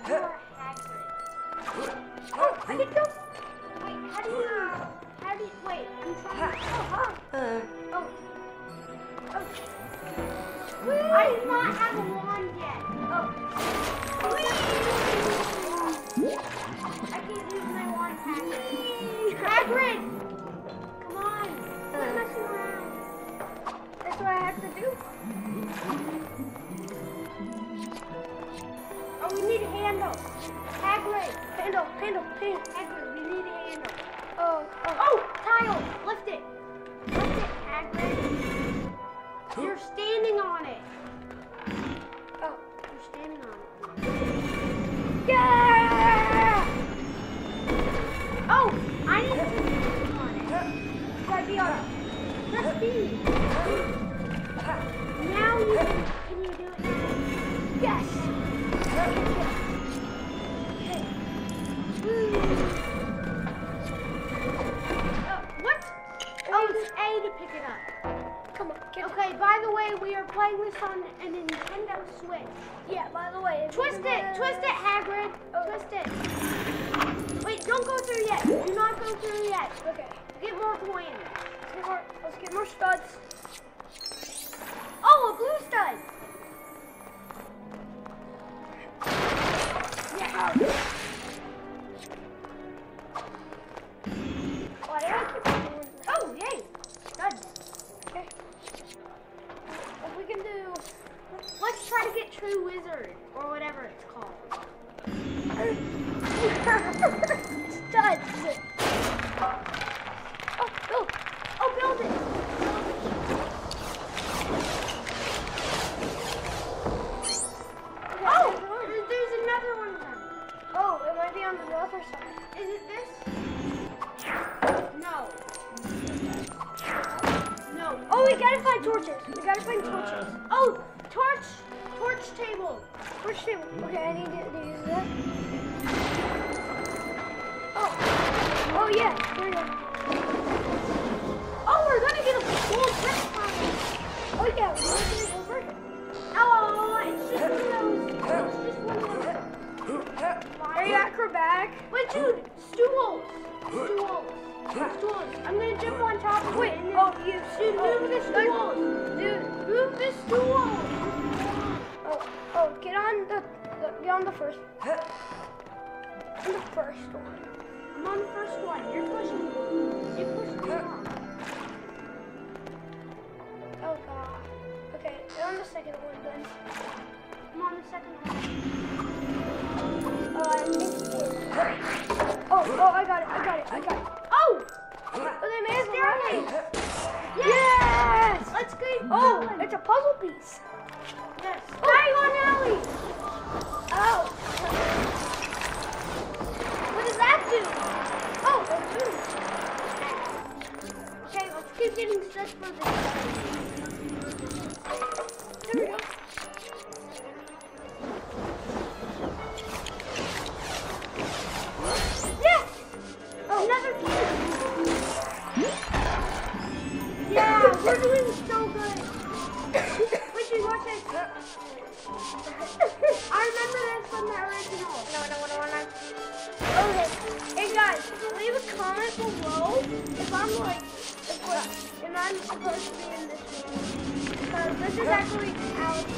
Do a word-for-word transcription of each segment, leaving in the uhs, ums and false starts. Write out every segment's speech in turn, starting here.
you're Hagrid. Oh, I can jump. Wait, how do you? How do you? Wait, I'm trying. To, oh, huh. Uh, oh. Oh. I do not have a wand yet. Oh. I can't use my wand, Hagrid. Hagrid! Come on. Quit messing around. That's what I have to do. Oh, we need a handle. Hagrid. Handle, handle, handle. Hagrid, we need a handle. Oh, oh. Oh, tile. Lift it. Lift it, Hagrid. You're standing on it. Oh, you're standing on it. Yeah! Oh, I need to stand on it. Gotta be on it. Press B. Now you can, can you do it now? Yes! Okay. Uh, what? Oh, it's A to pick it up. Come on, get okay, it. By the way, we are playing this on a Nintendo Switch. Yeah, by the way. Twist it! Uh, twist it, Hagrid! Oh. Twist it. Wait, don't go through yet. Do not go through yet. Okay. Get more coins. Let's get more, let's get more studs. Oh, a blue stud! Yeah. Oh, I like it. Oh, yay! Studs. Okay. What we can do, let's try to get True Wizard, or whatever it's called. Studs! Oh, build! Oh, build it! Okay, oh! There's, there's another one of them. Oh, it might be on the other side. Is it this? No. No. Oh, we gotta find torches. We gotta find torches. Oh, torch, torch table. Torch table. Okay, I need to, to use that. Oh, oh yeah. Here we go. Oh, we're gonna get a gold brick from it. Oh yeah, we're gonna get a gold brick. Oh, it's just one of those. It's just one of those. Are you acrobatic? Wait, dude, stools. Stools. Stools. I'm gonna jump on top of wait, it. oh, you Dude, move the stools. Dude, move the stools. Oh, oh, get on the, the get on the first. On the first one. I'm on the first one. You're pushing me. You pushed me off. Oh god. Okay, get on the second one then. I'm on the second one. Oh, I think it's Oh, oh, I got it, I got it, I got it. Oh! Oh, they made it staircase. Yes! Yes! Let's go. Oh, it's a puzzle piece. Yes. Diagon Alley. Oh. What does that do? Oh, that's good. Okay, let's keep getting stuff for this. There we go. Yes! Oh, another cube. Yeah, we're doing so good. Wait, you watch this. I remember this from the original. No, no, no, no, no. Okay, hey guys, leave a comment below if I'm like, if, what, if I'm supposed to be in this one. Because this is actually Alex.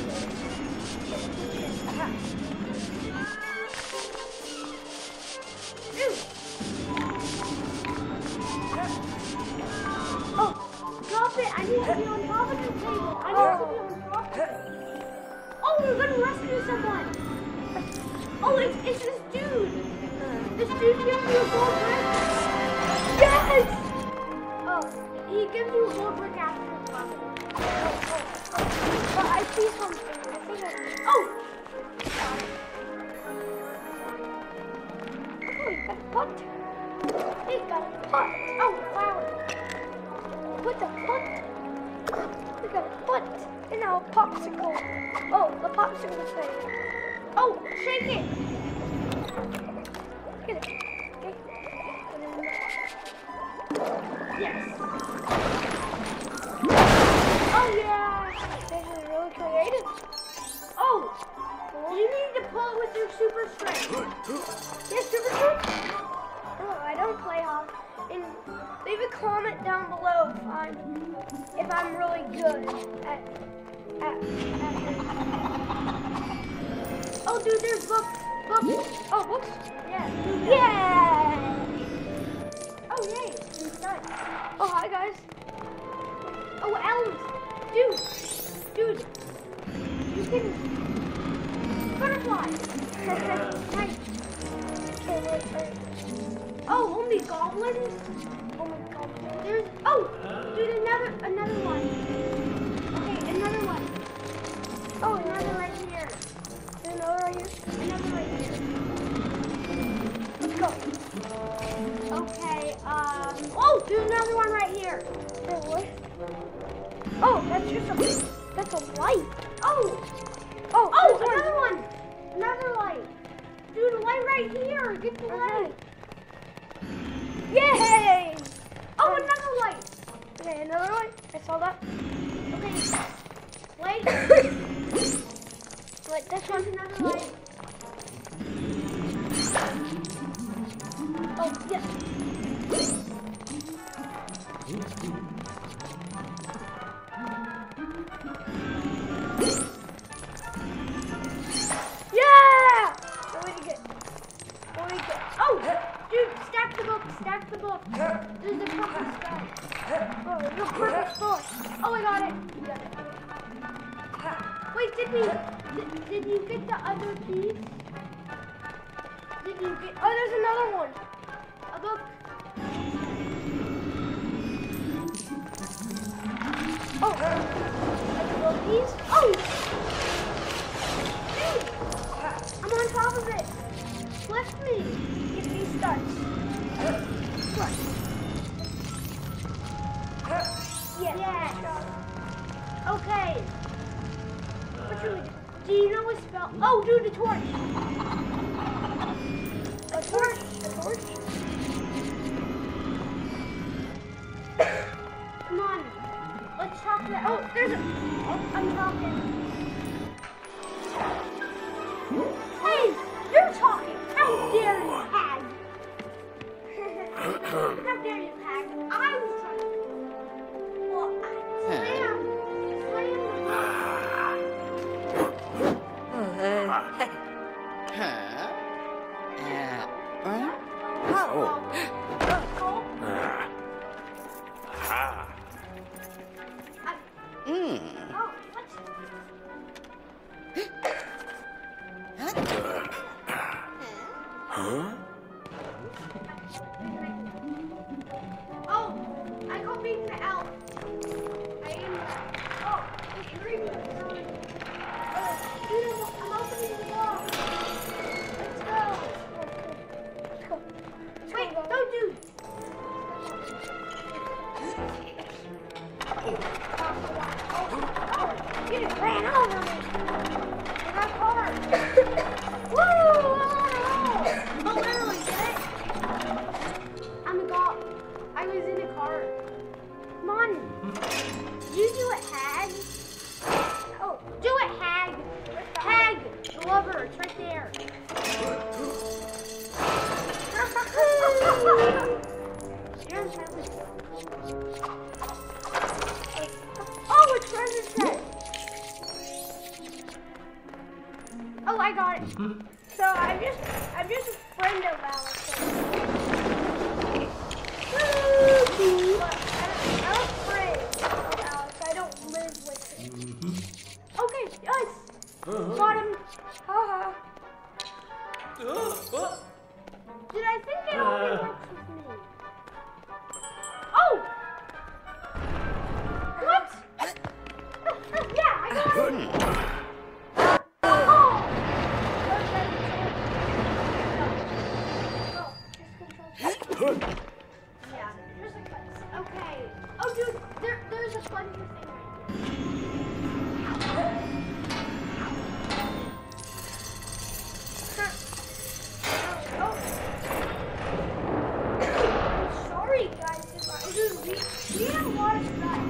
Oh, drop it. I need to be on top of the table. I need to be on top of it. Oh, we're going to rescue someone. Oh, it's, it's this dude. This dude gives you a gold brick. Yes! Oh, he gives you a gold brick after the level. Oh, oh, oh. But I see something. I think I Oh! got it. Oh, you got a pot. He got a pot. Oh, flower. What the pot? We got a pot. And now a popsicle. Oh, the popsicle thing. Oh, shake it. Get it. Okay. And then Yes. oh yeah. This is really creative. Oh, you need to pull it with do super strength. Yeah, super strength? Oh, I don't play hockey. And leave a comment down below if I'm if I'm really good at at, at Oh, dude, there's books. Books. Oh, books? Yeah. Yeah. Oh, yay. Inside. Oh, hi guys. Oh, elves. Dude. Dude. You can... Butterfly. Nice. Okay, wait, wait. Oh, only goblins? Oh my god. There's... Oh, dude, another, another one. Okay, another one. Oh, another right here. There's another right here. Another right here. Let's go. Okay, um... Oh, there's another one right here. Oh, what? Oh, that's just a, that's a light. Oh! Oh, Oh, there's another one! Another light. Dude, a light right here. Get the light. Yay! Oh, another light. Okay, another light. I saw that. Okay. Light. Wait, this There's one. another light. Oh, yes. Yeah! What did you get? What did you get? Oh, dude, stack the book. Stack the book. There's a purple skull. Oh, there's a purple store. Oh, I got it. You got it. Wait, did we? Did, did you get the other piece? Did you get? Oh, there's another one. A book. Oh, Like these? Oh! Dude! I'm on top of it. Lift me. get these studs. What? Yeah. Yeah. Okay. What should we do? Do you know a spell? Oh, dude, a torch. A torch? A torch? Come on. Let's talk that. Oh, there's a. Oh, I'm talking. Hey, you're talking. How dare you, hag? How dare you, hag? I was trying to. Well, I slam. Oh, I call being the elf. I am that. Oh, it's green. Oh, dude, I'm, I'm opening the door. Let's go. Let's go. Wait, don't do. You just ran over me. I got hard. Woo! Oh, literally, get it? I'm a god. I was in a car. Come on. You do it, hag. Oh, do it, hag. Hag, the lover, it's right there. You're in trouble. Oh, it's treasure chest. Oh, I got it. So I'm just, I'm just a friend of Alex. But I'm a friend of Alex. I don't live with him. Okay, yes. Got him. Haha. Did I think it only works with me? Oh! What? Yeah, I got it. Oh! Yeah. Okay. Oh, dude, there, there's a funny thing right Oh. I'm sorry, guys. If I, dude, we, we had a lot of stuff.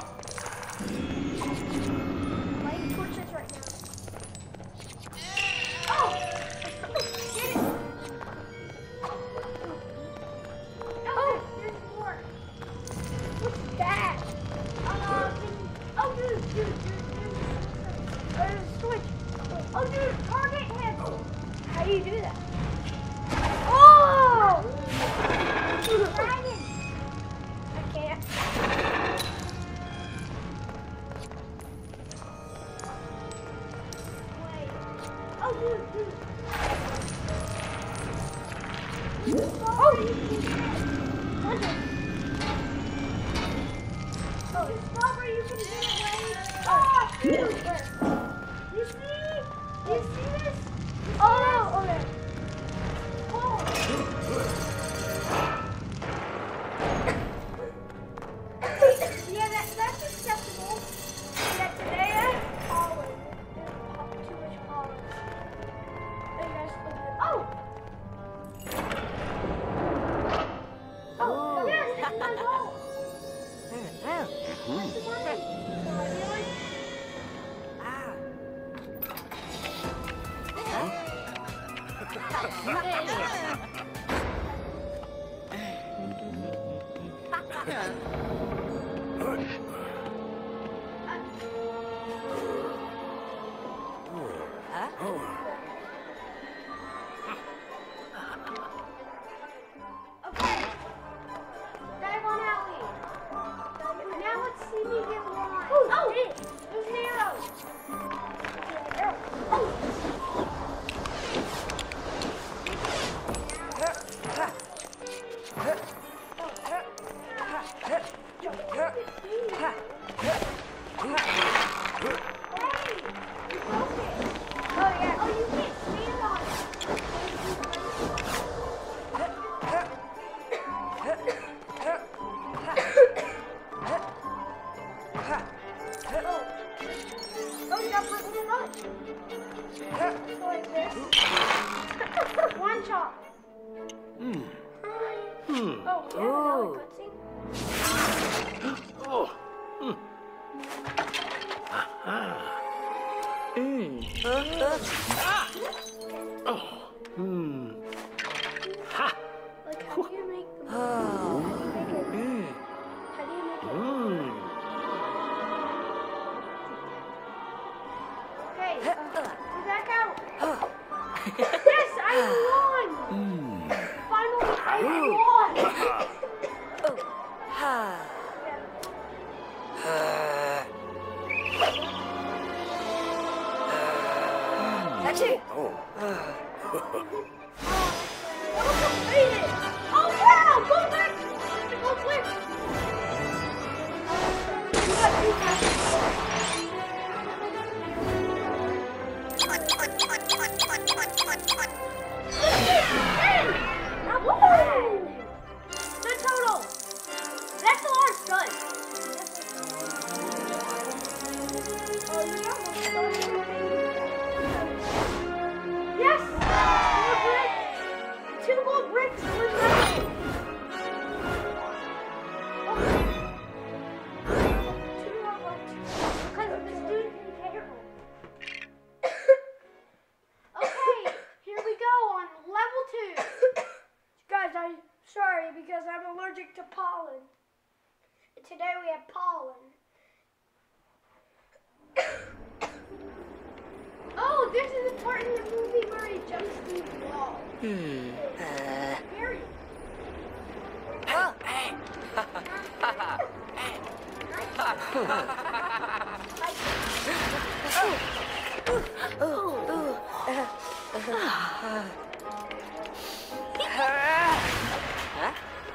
Lighting torches right now. do you do that? Oh! I can't. Wait. Oh, dude, dude. Oh! Wonder. Oh, it's Strawberry, you can do it, right? Oh, dude. You see? You see this? Oh, okay. Oh. Yeah, that, that's acceptable. Yeah, today I have pollen. There's po- too much pollen. Hey guys, look at it. Oh! Oh, yes, it's my goal. That's the money. So I feel like... Okay. Dive on Ellie. Now let's see me get one. Oh, there's an arrow. Arrow. Oh. One shot. Hmm. Hmm. Oh, yeah, oh. Oh. Hmm. Aha. Hmm. Ah. Oh. Hmm. Ha. Like, how do you make the Oh. How do you make it? Hmm. How do you make it? Hmm. Okay, uh, we're back out. Yes, I won! Hmm. Finally, I won! That's it. Oh. Oh, completed! Oh, wow! Go back! Go quick! You got two passes. The total. That's a lot of studs. Oh, you got one. Yes! More bricks. Two more bricks. We're ready. Two more bricks. Because the student didn't care. Okay, here we go on level two. Guys, I'm sorry because I'm allergic to pollen. Today we have pollen. Oh, this is the part in the movie where he jumps through the wall. Hmm. Uh. Very. Oh. Hey. Oh. Oh. Uh. Uh. Huh?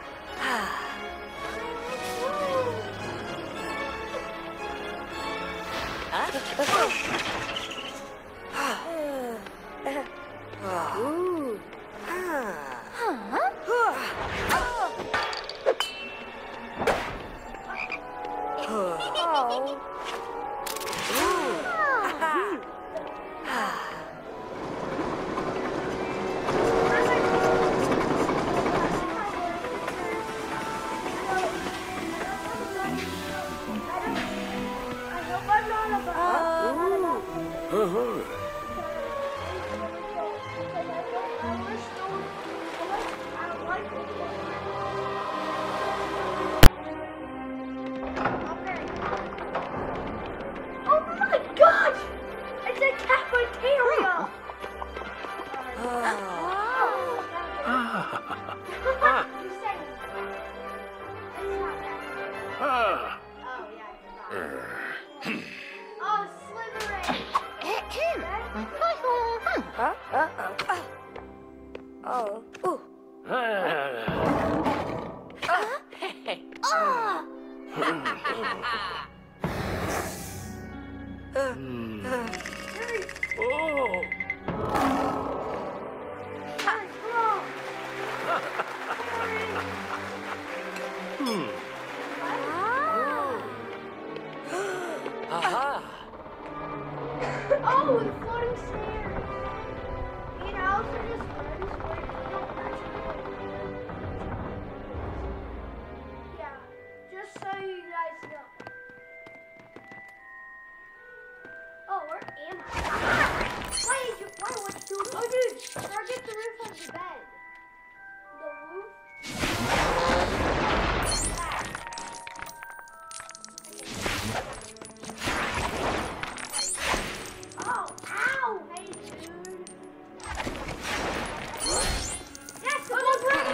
Ooh. Uh-huh. You said it's not that. Ah. Oh, yeah, I forgot. Oh, Slytherin. Huh? Uh-oh. Oh. Ooh. Ah. Hmm. Oh. Hmm. Aha. Oh, the floating stairs. You know, also just learns where you don't actually. Yeah, just so you guys know. Oh, where am I? Why did you? Why would you? Oh, dude, target the roof of the bed. The roof. Oh, ow! Hey, dude. Yes, go to break!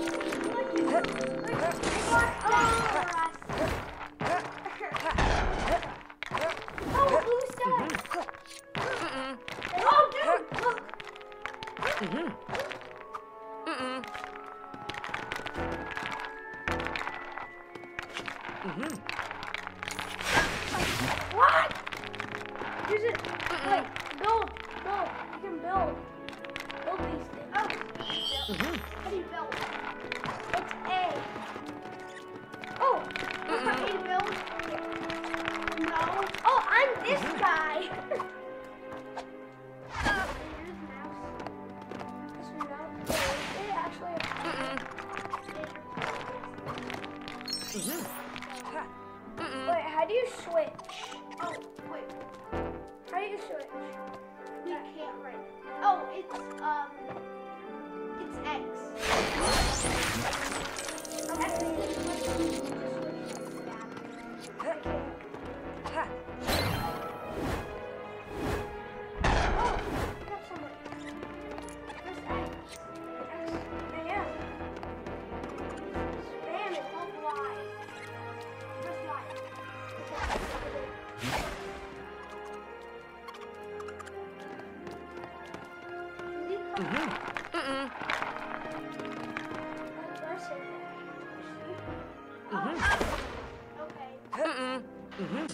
Oh, blue stairs! Oh, dude, look! Mm-mm. Mm-hmm. What? Use it. Wait, build, build. You can build. Build these things. Oh. Mm-hmm. How do you build? It's A. Oh, that's not A to build. No. Oh, I'm this guy. Here's the mouse. This one out. They actually have. Mm-hmm. Wait, how do you switch? Oh, wait. How do you switch? We can't right. Oh, it's um, it's X. Actually, just switch. Just switch that. Ha. Oh, I got someone. Press X. X. Yeah. Spam it. Hold Y. Press Y. Mm-hmm. Mm-mm. Press it. Mm-hmm. Okay. Mm-mm. Mm-hmm.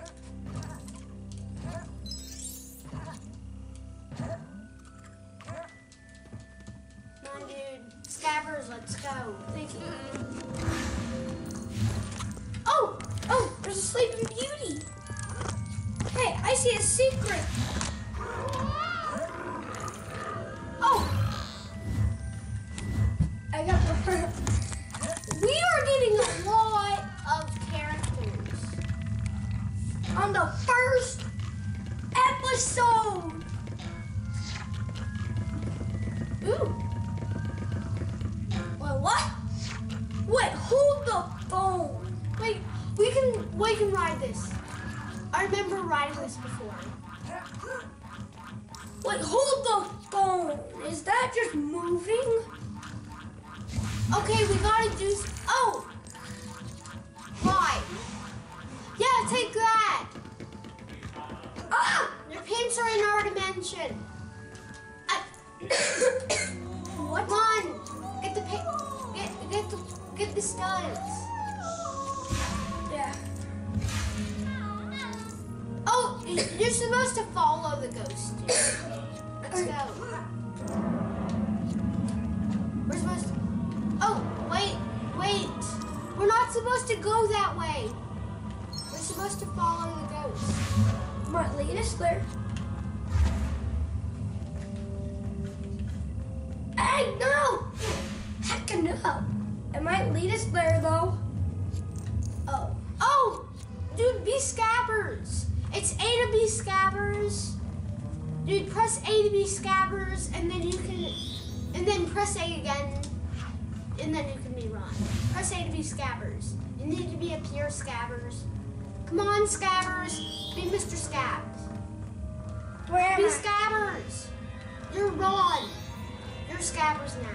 Come on, dude. Scabbers, let's go. Thank you. Oh, oh, there's a Sleeping Beauty. Hey, I see a secret. Oh, I got the. We are getting a lot Of characters. on the first episode. Ooh. Wait, what? Wait, hold the phone. Wait, we can we can ride this. I remember riding this before. Wait, hold the phone. Is that just moving? Okay, we gotta do. s- Oh, ride. Yeah, take that. Ah! Your pants are in our dimension. I, What? come on, get the pa- get get the get the studs. Yeah. Oh, y- you're supposed to follow the ghost. Dude. Let's go. We're supposed to. Oh, wait, wait. We're not supposed to go that way. We're supposed to follow the ghost. Might lead us there. Hey, no! Heck no! It might lead us there, though. Oh, oh, dude, be scabbers. It's A to be scabbers. Dude, press A to be scabbers, and then you can, and then press A again, and then you can be Ron. Press A to be scabbers. You need to be a pure scabbers. Come on, scabbers. Be Mister Scabs. Where am Be I? scabbers. You're Ron. scabbers now.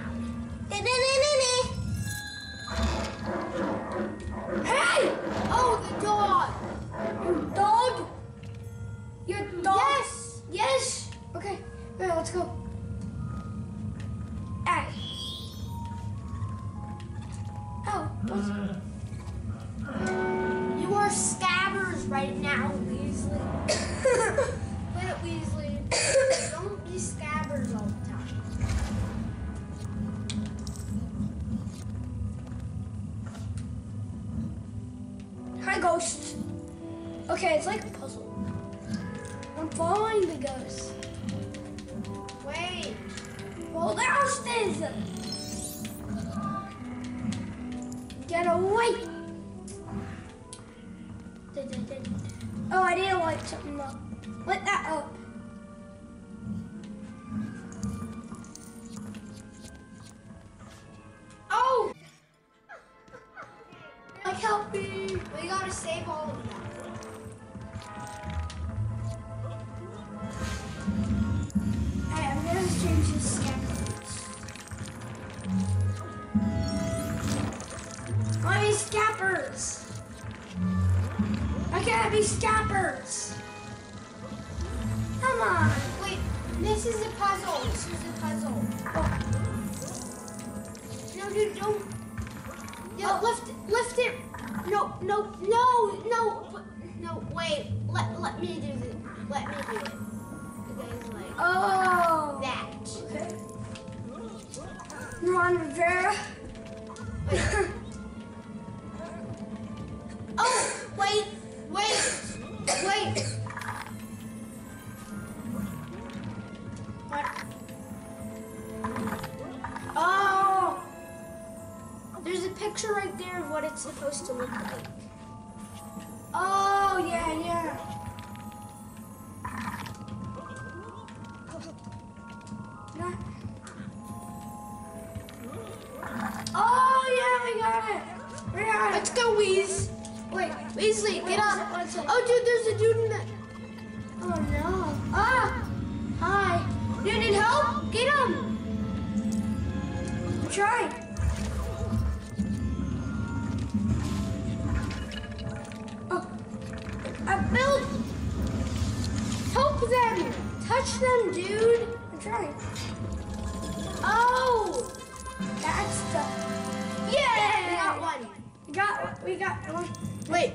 Hey! Oh, the dog. You dog? You're a dog? Yes. Yes. Okay. Okay, let's go. Hey. Oh. what's- You are scabbers right now, Weasley. Quit it, Weasley. Don't be scabbers all the time. Hi, ghost. Okay, it's like a puzzle. I'm following the ghost. Wait. Well, the house is. Get away. Oh, I need to light something up. Lit that up. Oh! Like, help me. We gotta save all of them. Hey, I'm gonna change the scabbers. Let me scabbers. I can't be scabbers. Come on. Wait, this is a puzzle. This is a puzzle. Oh, No, dude, don't. No, lift, lift it. No, no, no, no, no. Wait, let let me do this. Let me do it. It goes like oh. that. Okay. Ron Rivera. Wait. Oh, wait, wait, wait. What? Oh, there's a picture right there of what it's supposed to look like. Oh, yeah, yeah. Not- Oh, yeah, we got it. We got it. Let's go, Weez. Wait, Weasley, get up. Oh, dude, there's a dude in the. Oh, no. Ah, hi. You need help? Get him. I'm trying. Oh, I built. Help them. Touch them, dude. I'm trying. Oh, That's the. yeah. We got one. We got. We got one. Wait.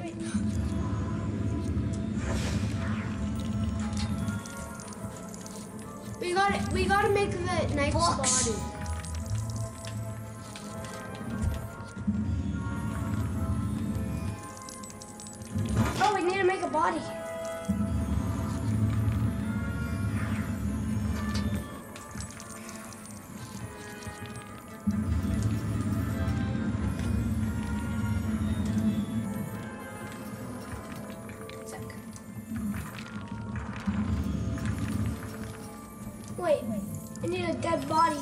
We got it. We gotta make the knife's Blocks. body. Oh, we need to make a body. Sec. Wait, I need a dead body.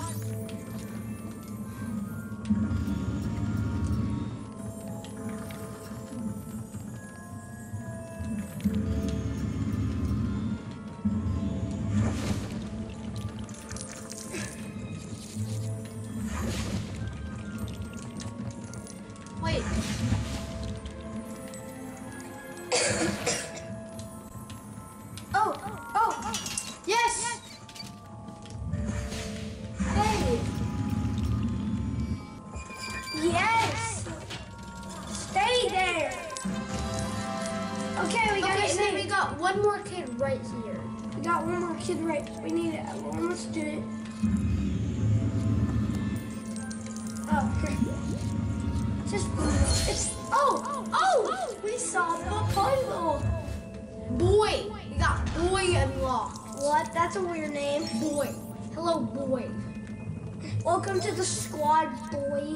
Wait. Oh, oh, Yes. hey. Yes. Stay there. Okay, we got Okay, it. and then we got one more kid right here. We got one more kid right. We need it. One more student. Oh, here. Just, it's, oh, oh, we solved the puzzle. Boy. We got boy unlocked. What? That's a weird name. Boy. Hello, boy. Welcome to the squad, boy.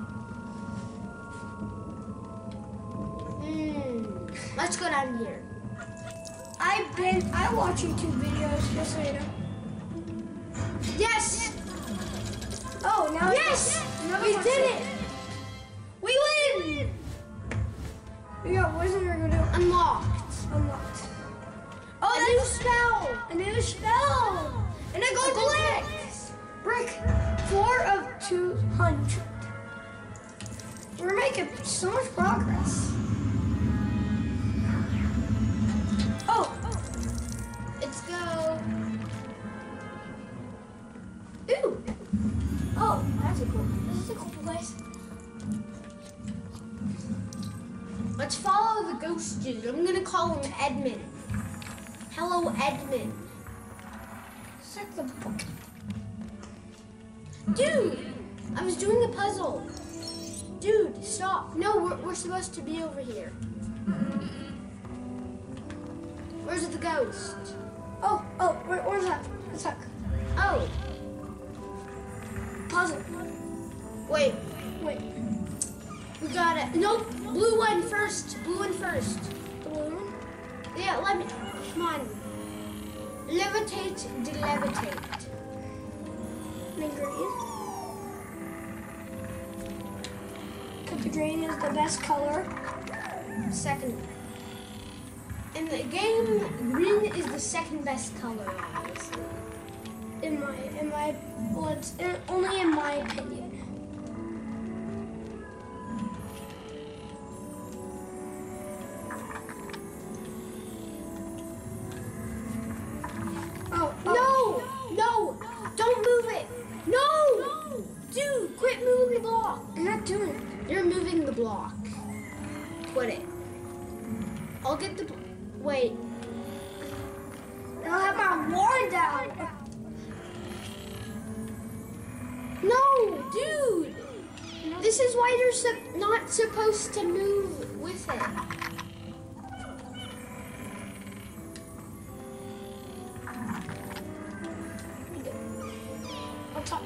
Hmm. Let's go down here. I've been, I watch YouTube videos, just so you know. Yes. Oh, now Yes. another We one did said- it. We win. We got wizard do Unlocked. unlocked. Oh, a new spell. A new spell. And a gold brick. Brick. hundred. We're making so much progress. Oh, Let's go. ooh. Oh, that's a cool. This is a cool place. Let's follow the ghost dude. I'm gonna call him Edmund. Hello, Edmund. Check the book. Dude, I was doing a puzzle. Dude, stop. No, we're, we're supposed to be over here. Where's the ghost? Oh, oh, where, where's that? Where's that? Oh, Puzzle. wait. Wait. We got it. Nope, blue one first. Blue one first. The blue one? Yeah, let me. Come on. Levitate, delevitate. And then green. Because the green is the best color. Second. In the game, green is the second best color, obviously. In my, in my, well, it's in, only in my opinion. Oh, oh. No! No! Don't move it! No! Dude, quit moving the block. I'm not doing it. You're moving the block. Quit it. I'll get the. Wait. I don't have my wand down. No, dude! This is why you're sup- not supposed to move with it. On top.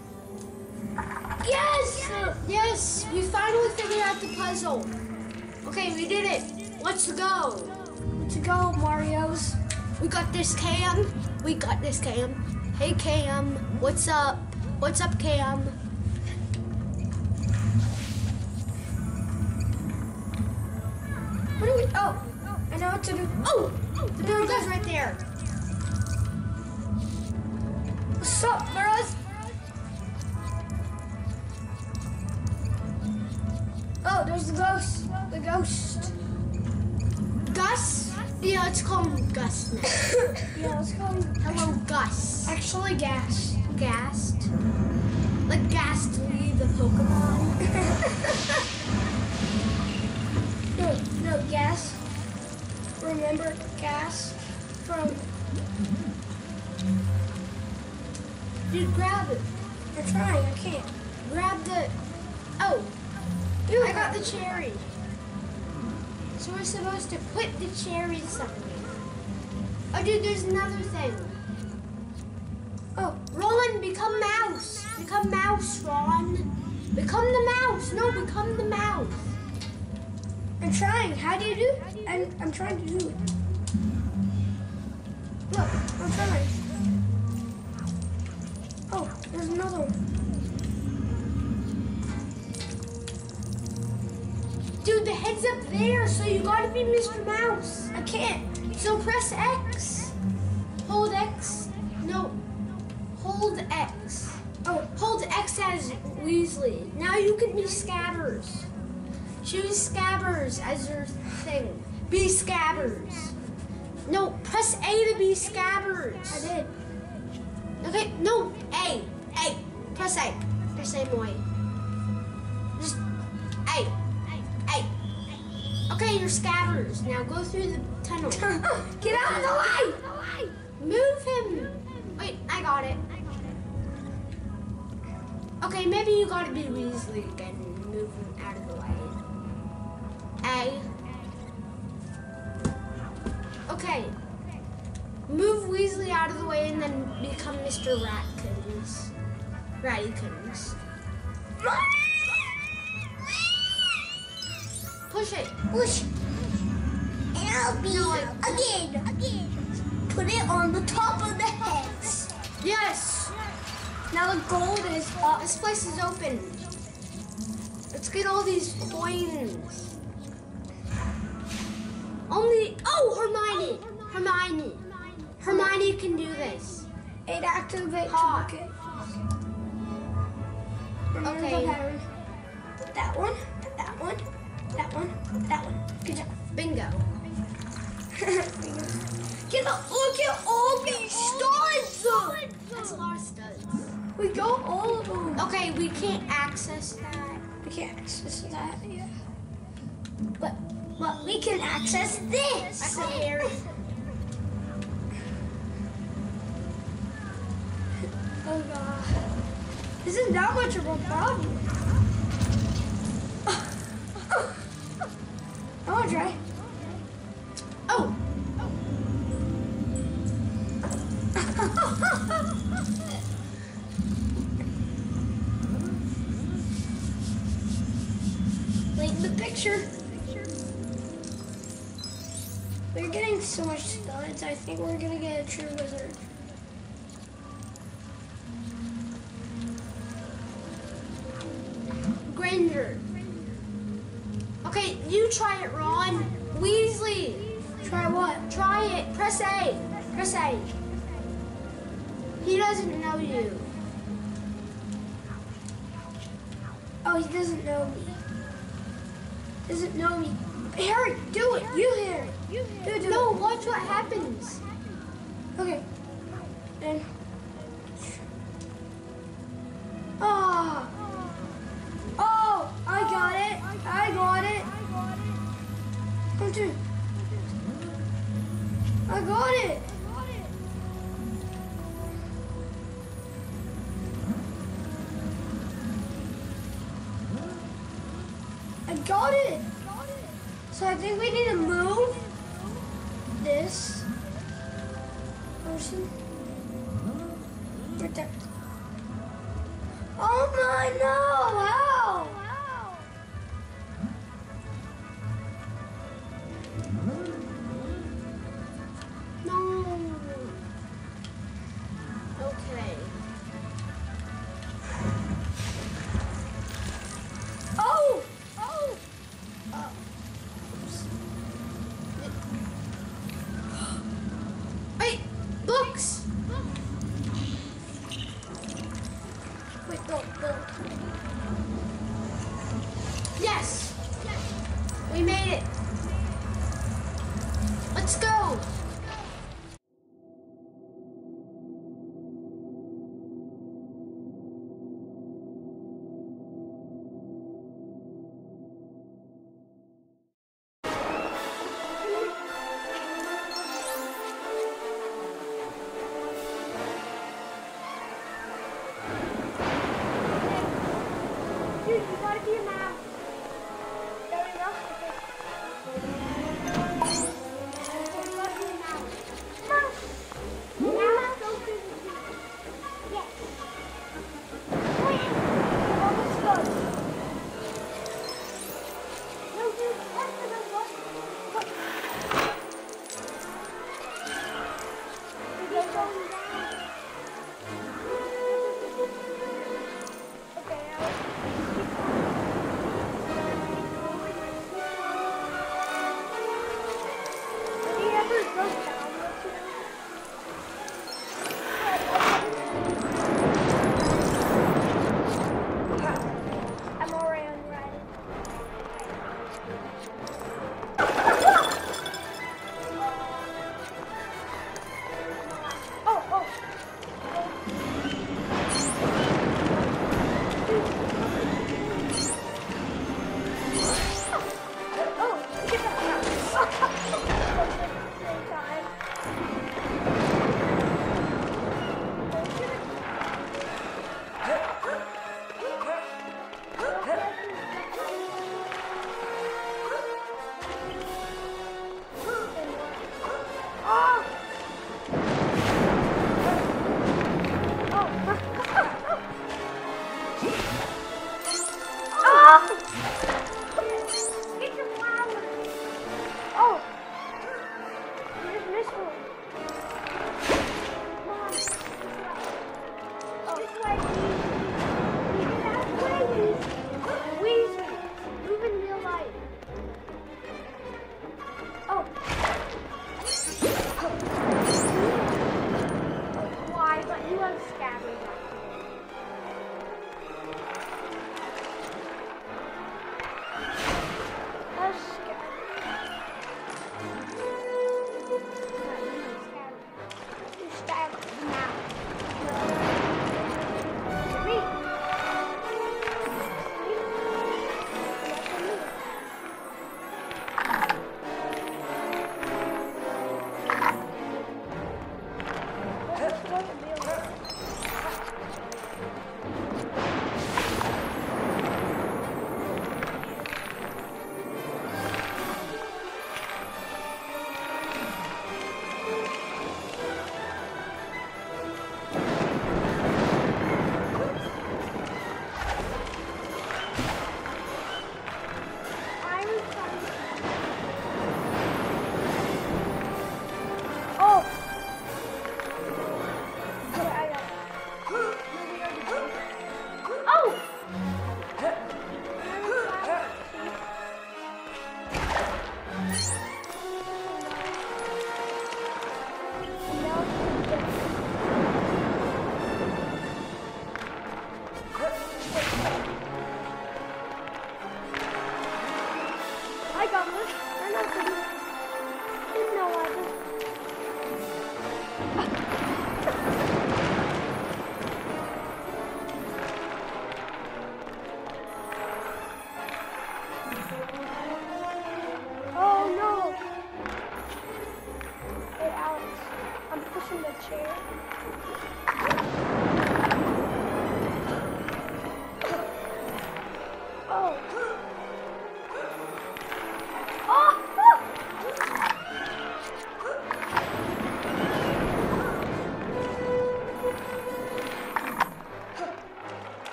Yes! Yes! We finally figured out the puzzle. Okay, we did it. Let's go. Let's go, Marios. We got this, Cam. We got this, Cam. Hey, Cam. What's up? What's up, Cam? What do we? Oh, I know what to do. Oh! The door goes right there. What's up, bros? Oh, there's the ghost. The ghost. Gus? Yeah, let's call him Gus now. Yeah, let's call him. Hello, Gus. Actually, gas. Gast. Like Ghastly, the Pokemon. No, no, gas. Remember gas from. Dude, grab it. I'm trying. I can't. Grab the. Oh, Ew, I got the cherry. So we're supposed to put the cherry somewhere. Oh, dude, there's another thing. Oh, Roland, become mouse. Become mouse, Ron. Become the mouse. No, become the mouse. I'm trying. How do you do? I'm, I'm trying to do it. Look, I'm trying. Oh, there's another one. Dude, the head's up there, so you gotta be Mister Mouse. I can't. So press X. Hold X. No. Hold X. Oh, Hold X as Weasley. Now you can be Scabbers. Choose Scabbers as your thing. Be Scabbers. No, press A to be Scabbers. I did. Okay, no, A. A. Press A. The same way. Just A. A. Okay, you're Scabbers. Now go through the tunnel. Get out of the way! Move him. Wait, I got it. Okay, maybe you gotta be Weasley again and move him out of the way. A. Okay. Move Weasley out of the way and then become Mister Ratkins. Rattykins. Push it. Push. And I'll be No, like- again. Again. Put it on the top of the heads. Yes. Now the gold is up. This place is open. Let's get all these coins. Only, oh, Hermione. Hermione. Hermione can do this. It activates. Hot. Okay. Remember Okay. the pattern. That one, that one, that one, that one. Good job. Bingo. Get the, look at all these studs! That's a lot of studs. We got all of them. Okay, we can't access that. We can't access that, yeah. But, but we can access this. I call Harry. Oh god. This is not much of a problem. I want to try. Oh. Like the picture. We're getting so much studs. I think we're gonna get a true wizard. Granger. Okay, you try it, Ron. Weasley. Try what? Try it. Press A. Press A. He doesn't know you. Oh, he doesn't know me. Doesn't know me. Harry, do it. You Harry. You do it. Do No, it. watch what happens. Okay. And. Oh. Oh, I got it. I got it. Come to. I got it. I got it. So I think we need to move this person right there. Oh my no! How? No. Okay. Oh! Oh! Oh. Wait, books. Wait, go, go. Yes. We made it. Let's go. Dude, you gotta be a mouse. There we go. You gotta be a mouse. Mouse! Mouse, go through the key. Yes. Wait. Almost done. No, dude, that's the good one. Look. We're going down. Okay, I was...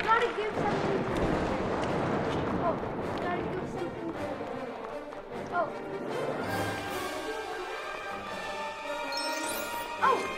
gotta give something to the Oh, you gotta give something to the Oh. Oh!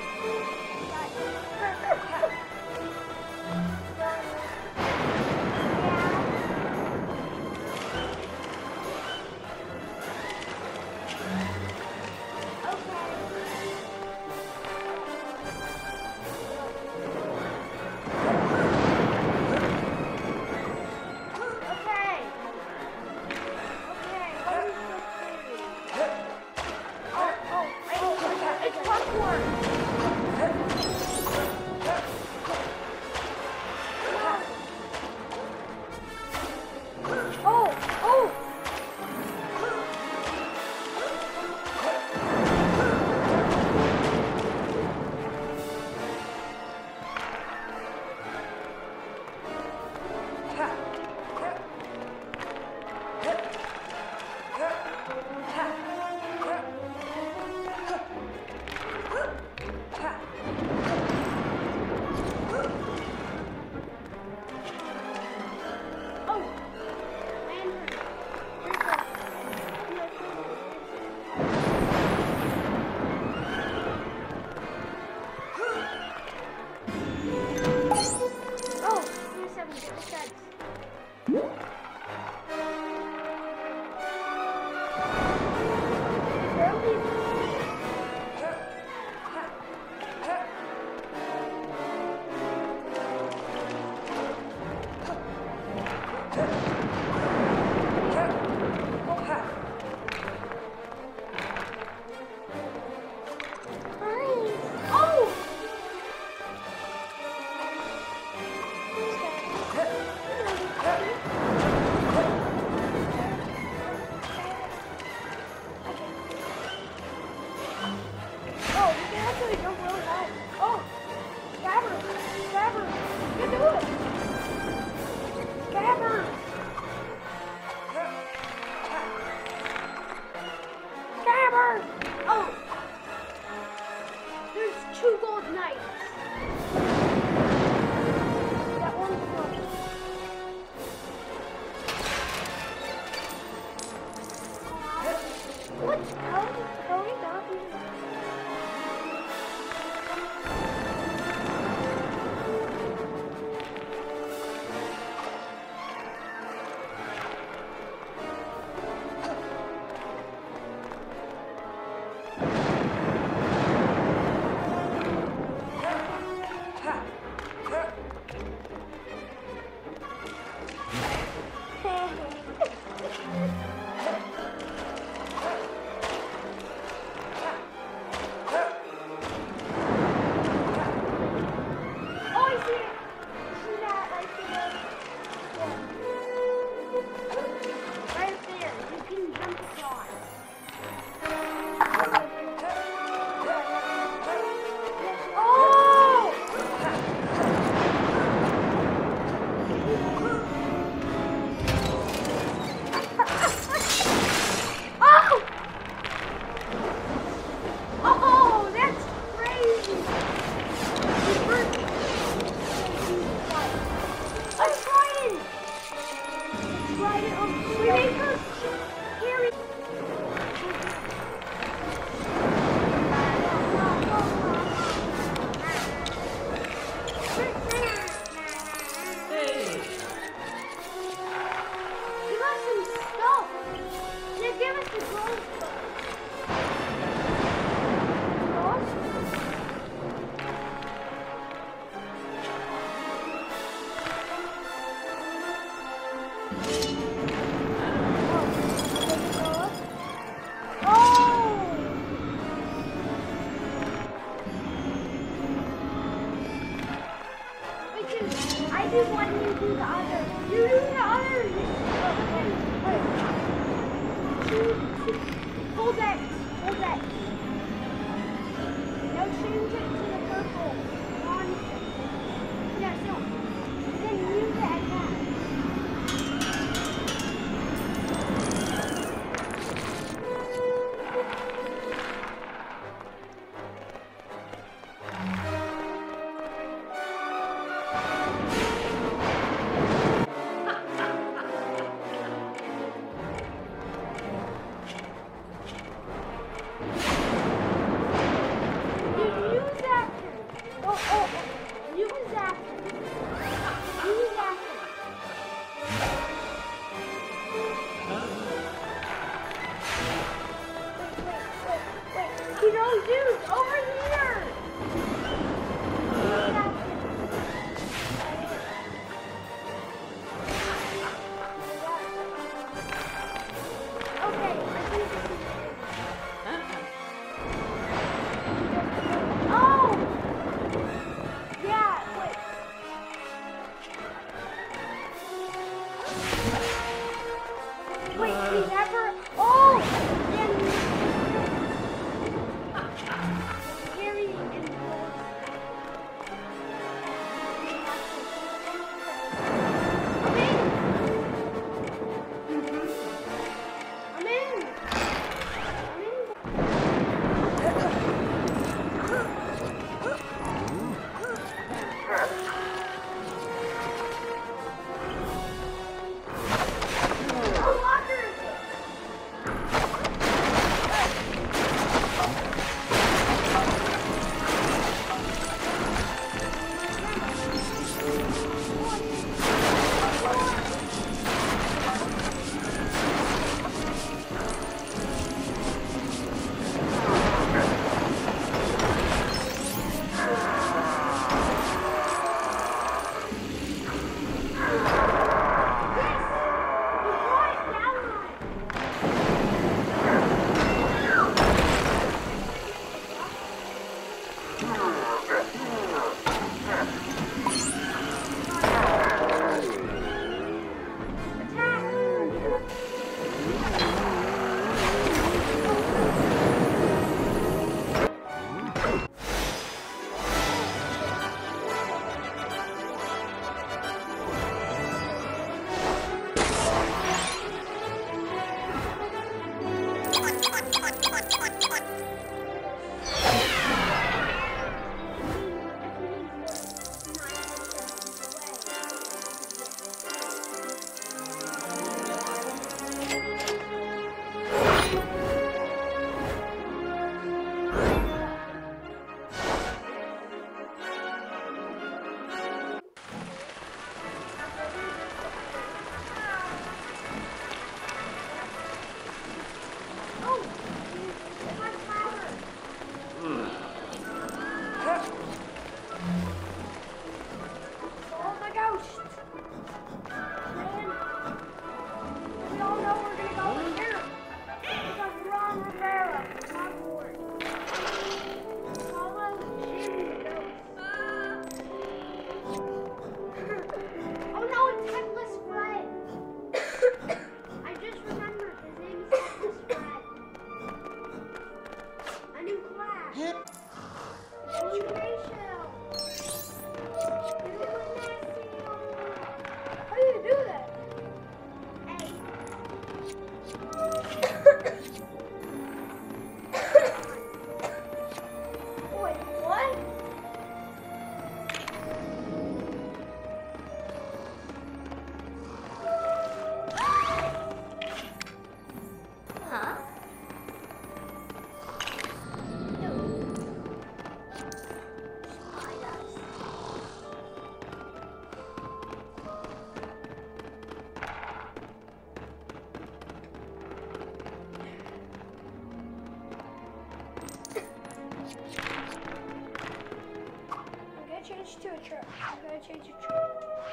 I'm gonna change your tree.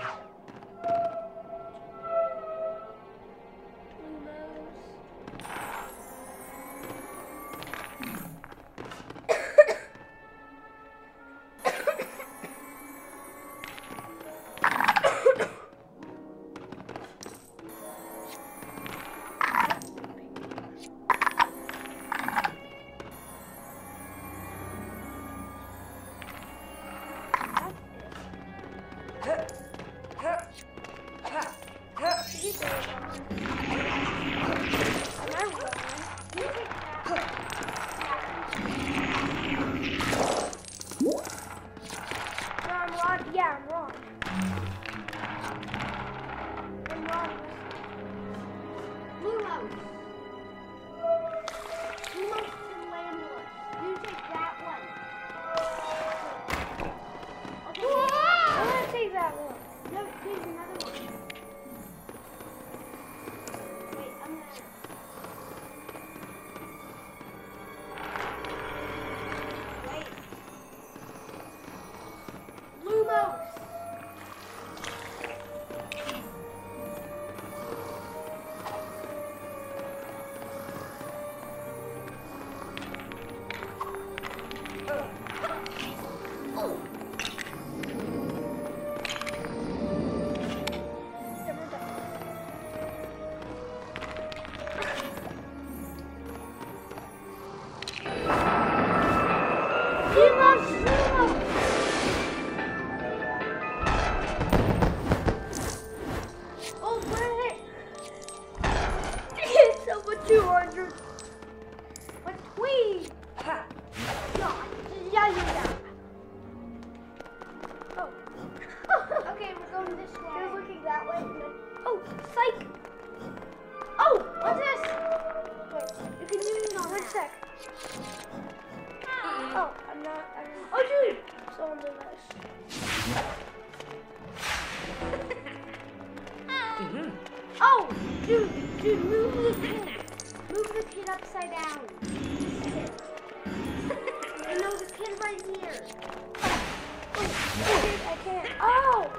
Yeah, I'm wrong. I'm wrong. Lumos. Lumos and Landless. You take that one. Okay. I'm gonna take that one. No, there's another one. Wait, I'm gonna... Wait. Lumos. Never done. Lumos, Lumos. Oh, where is it? It's over two hundred. What's we? Ha. Yeah, yeah, yeah. Oh. Okay, we're going this way. You're looking that way. And then, oh, psych. Oh, what's this? Wait, You can use it on one that. sec. Oh, I'm not. I'm Oh, dude. so on the list. Mhm. Oh, dude, dude, move the kid. Move the kid upside down. I know the kid right here. Oh, I can't. Oh!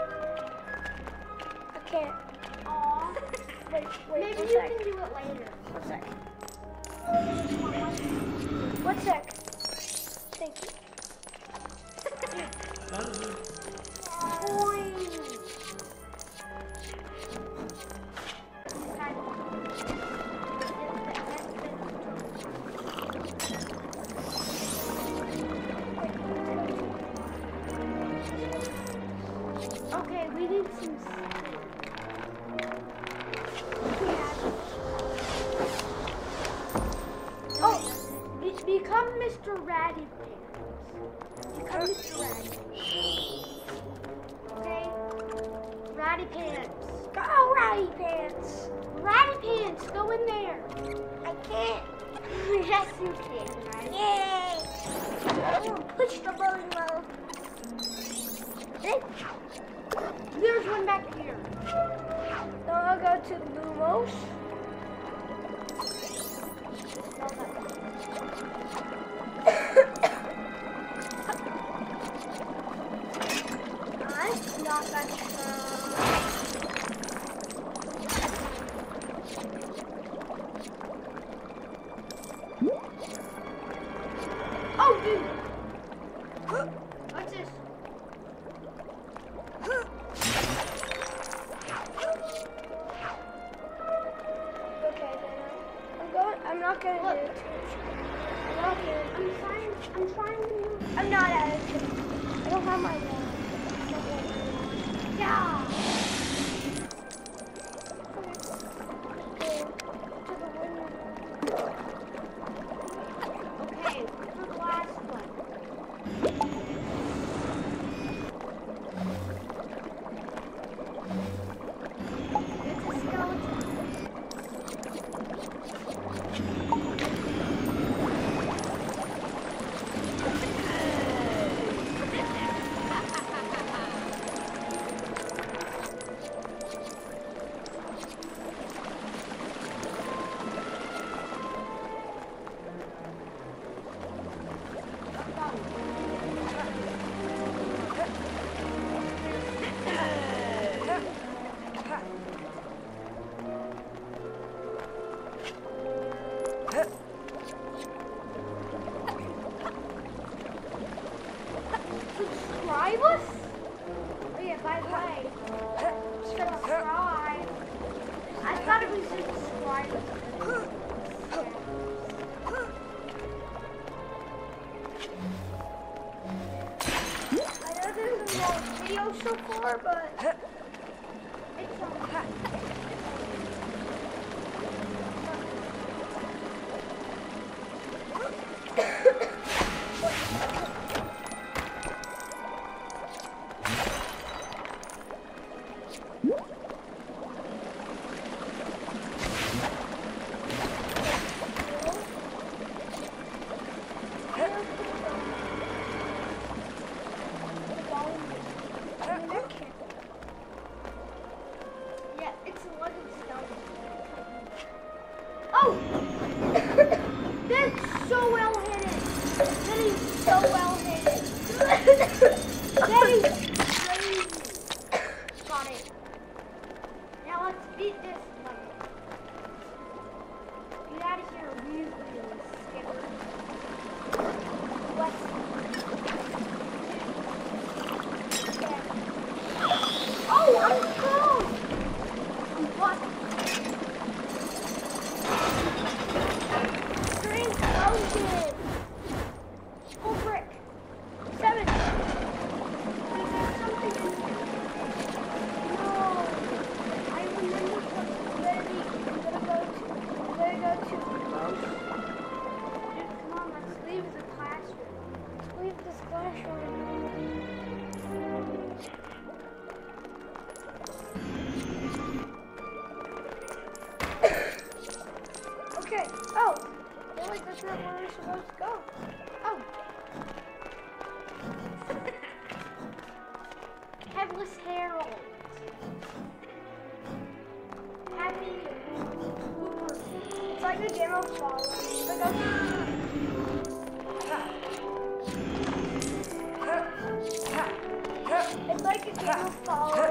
I can't. Aw. Wait, wait, Maybe one you sec. can do it later. One sec. One sec. Thank you. Boing. Okay, we need some sand. Oh, be- become Mister Ratty Pants. Become Mister Ratty. Okay? Ratty Pants. Go, Ratty Pants. Ratty Pants, go in there. I can't. Yes, you can, Ratty. Yay! I'm gonna push the bowling ball. There's one back here. Then I'll go to Lumos. I'm not that strong. Oh, dude. What's this? Okay, then I'm going. I'm not gonna Look. do it. I'm not gonna. I'm trying. I'm trying to move. I'm not at it. I don't have my. Uh, Yeah. Okay, for the last one. It's a skeleton. Fabulous? Oh yeah, by the way, subscribe. I thought it was subscribe. I know this is a long video so far, but It's okay. Yeah, it's a lucky stone. Oh! That's so well hidden. That is so well hidden. That is crazy. Got it. Now let's beat this level. Get out of here really, really scared. Let's Oh, I'm close! What? Green explosion! Full brick. Seven. Wait, there's something in here. No. I remember something. Literally, I'm gonna go to, I'm gonna go to close. Dude, come on, let's leave the classroom. Let's leave this classroom. Okay. Oh. Oh, wait, that's not where we're supposed to go. Oh. Headless Harold. Happy Hooper. it's like a game of Fallout. It's like a, it's like a game of Fallout.